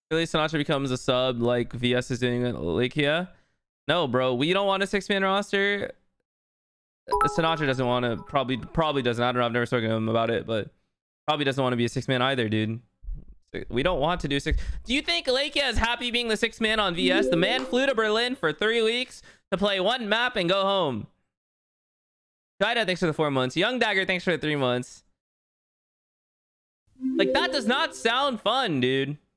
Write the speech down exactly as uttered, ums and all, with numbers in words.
Really, Sinatraa becomes a sub like V S is doing at Lakia. No, bro, we don't want a six-man roster. Sinatraa doesn't want to. Probably, probably doesn't. I don't know. I've never spoken to him about it, but probably doesn't want to be a six-man either, dude. We don't want to do six. Do you think Lakia is happy being the six-man on V S? The man flew to Berlin for three weeks to play one map and go home. Jida, thanks for the four months. Young Dagger, thanks for the three months. Like, that does not sound fun, dude.